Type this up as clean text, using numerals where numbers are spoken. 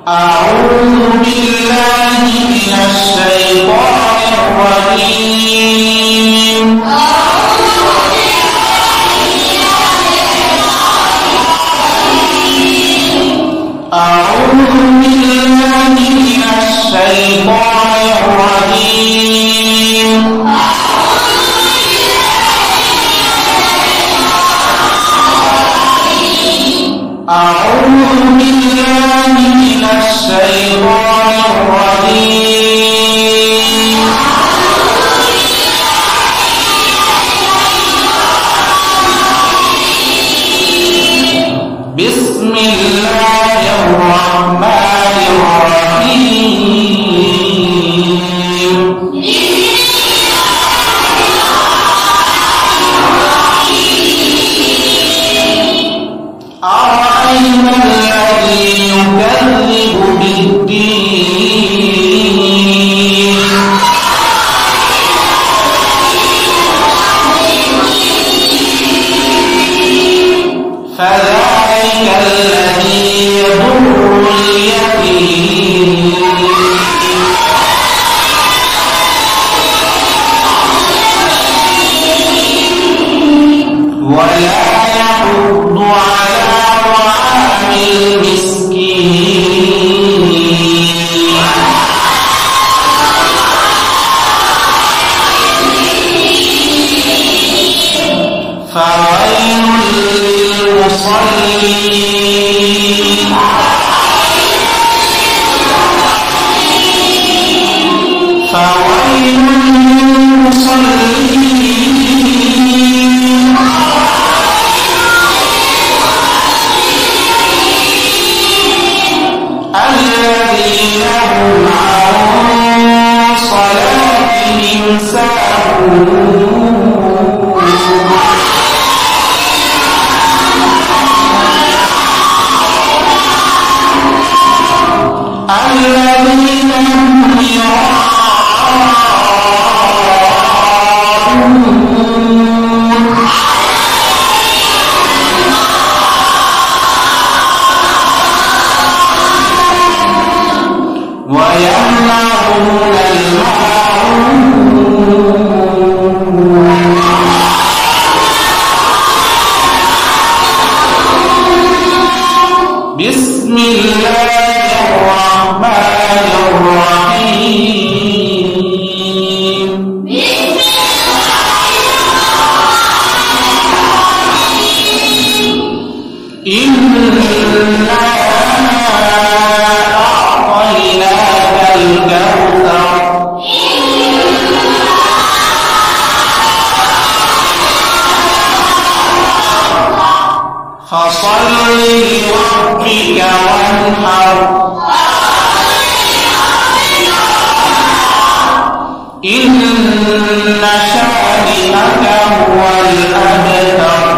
أعوذ بالله من الشيطان الرجيم. أعوذ بالله من الشيطان الرجيم. أعوذ بالله من الشيطان الرجيم. بسم الله الرحمن الرحيم. أرأيت الذي يكذب بالدين فذلك الذي يضر اليتيم ولا يحض على طعام المسكين فويل للمصلين فويل للمصلين الذين هم عن صلاتهم ساهون الذين هم يراءون ويمنعون الماعون بسم الله الرحمن الرحيم. إنا أعطيناك الكوثر فصل لربك وانحر إن شانئك هو الأبتر